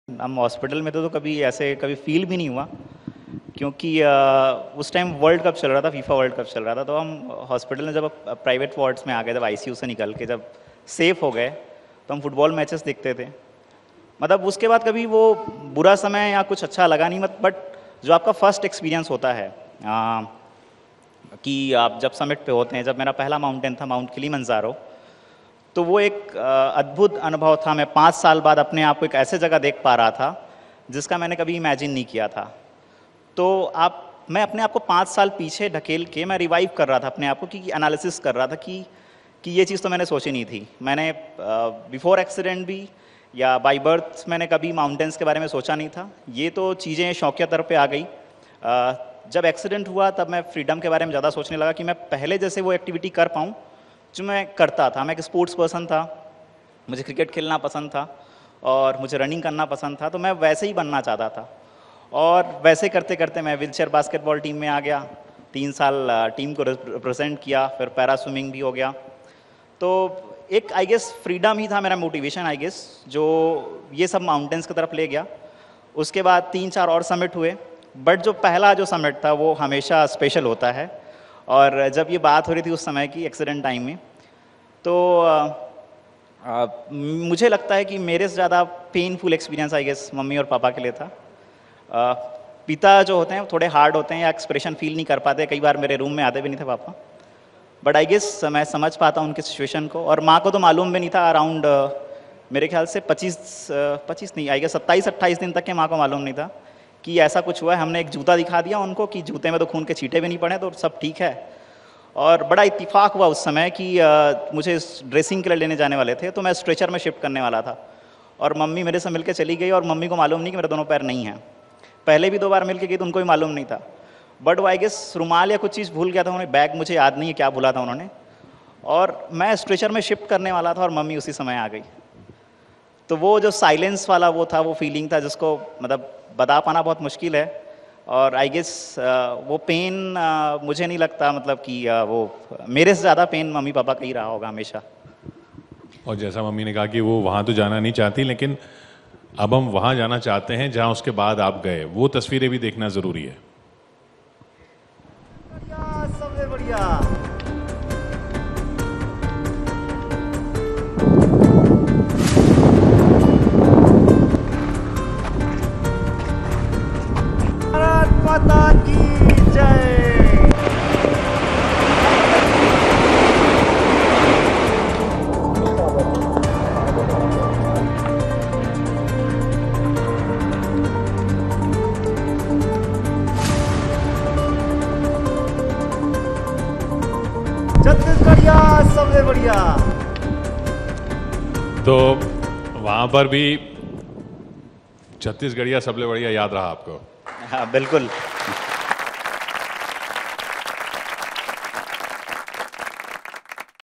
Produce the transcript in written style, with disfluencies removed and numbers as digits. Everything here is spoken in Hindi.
हम हॉस्पिटल में थे तो कभी ऐसे कभी फील भी नहीं हुआ, क्योंकि उस टाइम वर्ल्ड कप चल रहा था, फीफा वर्ल्ड कप चल रहा था। तो हम हॉस्पिटल में जब प्राइवेट वार्ड्स में आ गए, जब आईसीयू से निकल के जब सेफ हो गए, तो हम फुटबॉल मैचेस देखते थे। मतलब उसके बाद कभी वो बुरा समय या कुछ अच्छा लगा नहीं, बट जो आपका फर्स्ट एक्सपीरियंस होता है कि आप जब समिट पे होते हैं, जब मेरा पहला माउंटेन था माउंट किलिमंजारो, तो वो एक अद्भुत अनुभव था। मैं 5 साल बाद अपने आप को एक ऐसे जगह देख पा रहा था जिसका मैंने कभी इमेजिन नहीं किया था। तो मैं अपने आप को 5 साल पीछे ढकेल के मैं रिवाइव कर रहा था अपने आप को, कि एनालिसिस कर रहा था कि ये चीज़ तो मैंने सोची नहीं थी। मैंने बिफोर एक्सीडेंट भी या बाय बर्थ मैंने कभी माउंटेन्स के बारे में सोचा नहीं था। ये तो चीज़ें शौकिया तौर पे आ गई। जब एक्सीडेंट हुआ तब मैं फ्रीडम के बारे में ज़्यादा सोचने लगा कि मैं पहले जैसे वो एक्टिविटी कर पाऊँ जो मैं करता था। मैं एक स्पोर्ट्स पर्सन था, मुझे क्रिकेट खेलना पसंद था और मुझे रनिंग करना पसंद था, तो मैं वैसे ही बनना चाहता था। और वैसे करते करते मैं व्हीलचेयर बास्केटबॉल टीम में आ गया, 3 साल टीम को रिप्रेजेंट किया, फिर पैरा स्विमिंग भी हो गया। तो एक आई गेस फ्रीडम ही था मेरा मोटिवेशन, आई गेस, जो ये सब माउंटेन्स की तरफ ले गया। उसके बाद 3-4 और समिट हुए, बट जो पहला जो समिट था वो हमेशा स्पेशल होता है। और जब ये बात हो रही थी उस समय की एक्सीडेंट टाइम में, तो मुझे लगता है कि मेरे से ज़्यादा painful experience I guess mummy और पापा के लिए था। पिता जो होते हैं वो थोड़े हार्ड होते हैं या एक्सप्रेशन फील नहीं कर पाते, कई बार मेरे रूम में आते भी नहीं थे पापा, बट आई गेस मैं समझ पाता हूँ उनकी सिचुएशन को। और माँ को तो मालूम भी नहीं था, अराउंड मेरे ख्याल से 25 नहीं, आई गेस 27-28 दिन तक के माँ को मालूम नहीं था कि ऐसा कुछ हुआ है। हमने एक जूता दिखा दिया उनको कि जूते में तो खून के छींटे भी नहीं पड़े, तो सब ठीक है। और बड़ा इत्तेफाक हुआ उस समय कि मुझे ड्रेसिंग के लिए लेने जाने वाले थे, तो मैं स्ट्रेचर में शिफ्ट करने वाला था और मम्मी मेरे से मिलकर चली गई, और मम्मी को मालूम नहीं कि मेरे दोनों पैर नहीं हैं। पहले भी 2 बार मिल के गई तो उनको भी मालूम नहीं था, बट वो आई गेस रुमाल या कुछ चीज़ भूल गया था उन्होंने, बैग मुझे याद नहीं है क्या भूला था उन्होंने, और मैं स्ट्रेचर में शिफ्ट करने वाला था और मम्मी उसी समय आ गई। तो वो जो साइलेंस वाला वो था, वो फीलिंग था जिसको मतलब बता पाना बहुत मुश्किल है। और आई गेस वो पेन मुझे नहीं लगता मतलब कि वो मेरे से ज़्यादा पेन मम्मी पापा का ही रहा होगा हमेशा। और जैसा मम्मी ने कहा कि वो वहाँ तो जाना नहीं चाहती, लेकिन अब हम वहाँ जाना चाहते हैं जहाँ उसके बाद आप गए, वो तस्वीरें भी देखना ज़रूरी है। सबसे बढ़िया। भारत माता की जय। छत्तीसगढ़िया सबसे बढ़िया। तो वहाँ पर भी छत्तीसगढ़िया सबसे बढ़िया याद रहा आपको? हाँ बिल्कुल।